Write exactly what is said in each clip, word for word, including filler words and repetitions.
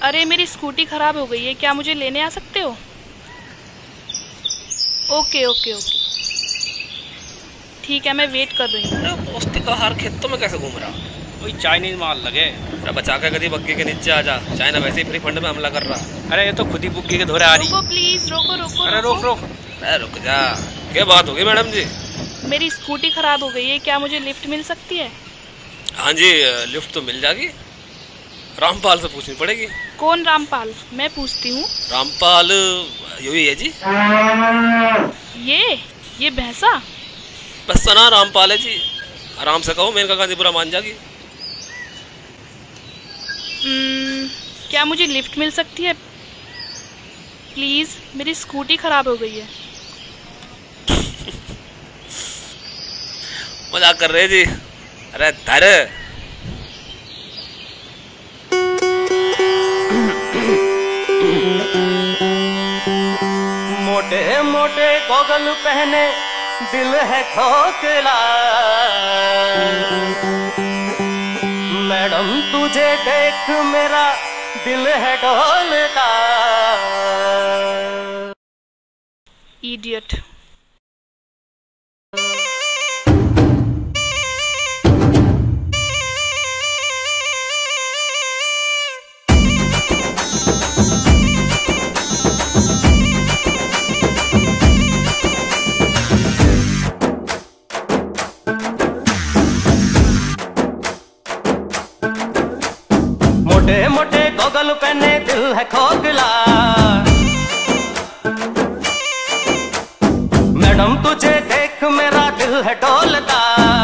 अरे मेरी स्कूटी खराब हो गई है, क्या मुझे लेने आ सकते हो? ओके ओके ओके ठीक है, मैं वेट कर रही हूँ। अरे पौष्टिक आहार खेतों में कैसे घूम रहा? कोई चाइनीज माल लगे। अरे बचा के कभी बग्गी के नीचे आ जा, चाइना वैसे ही फ्री फंड में हमला कर रहा। अरे ये तो खुद ही बुग्गी के धोरे आ रही। रुको प्लीज, रोको रोको अरे रोक रोक। अरे रुक जा, क्या बात होगी मैडम जी? मेरी स्कूटी खराब हो गई है, क्या मुझे लिफ्ट मिल सकती है? हाँ जी, लिफ्ट तो मिल जाएगी। रामपाल से पूछनी पड़ेगी। कौन रामपाल? मैं पूछती हूँ। रामपाल यही है जी। ये ये भैंसा? बस सना रामपाल है जी, आराम से कहो, मेनका गांधी बुरा मान जाएगी। hmm, क्या मुझे लिफ्ट मिल सकती है प्लीज? मेरी स्कूटी खराब हो गई है। मजाक कर रहे जी? अरे धर। मोटे मोटे गॉगल पहने दिल है खोखला, मैडम तुझे देख मेरा दिल है ढोलता। इडियट। मोटे मोटे गॉगल पहने दिल है खोखला, मैडम तुझे देख मेरा दिल है डोलता।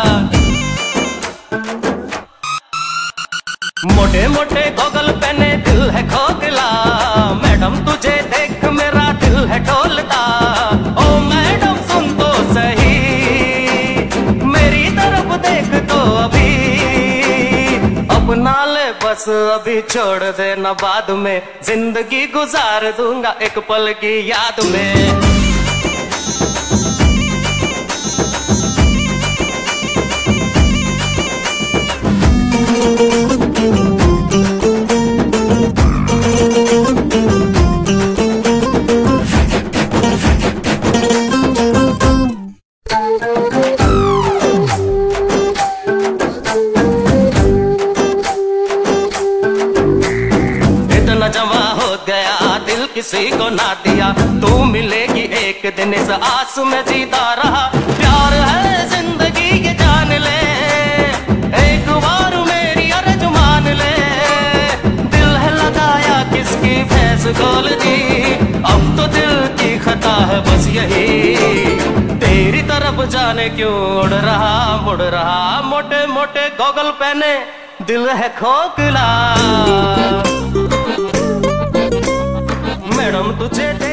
मोटे मोटे गॉगल पहने दिल है खोखला, मैडम तुझे देख मेरा दिल है डोलता। ओ मैडम सुन तो सही, मेरी तरफ देख तो अभी, अपना ले बस अभी, छोड़ देना बाद में, जिंदगी गुजार दूंगा एक पल की याद में। जमा हो गया दिल किसी को ना दिया, तू मिलेगी एक दिन इस आस में जीता रहा। प्यार है जिंदगी ये जान ले, एक बार मेरी अर्ज मान ले। दिल है लगाया किसकी भैंस खोल दी, अब तो दिल की खता है बस यही, तेरी तरफ जाने क्यों उड़ रहा मुड़ रहा। मोटे मोटे गॉगल पहने दिल है खोखला, मैडम तुझे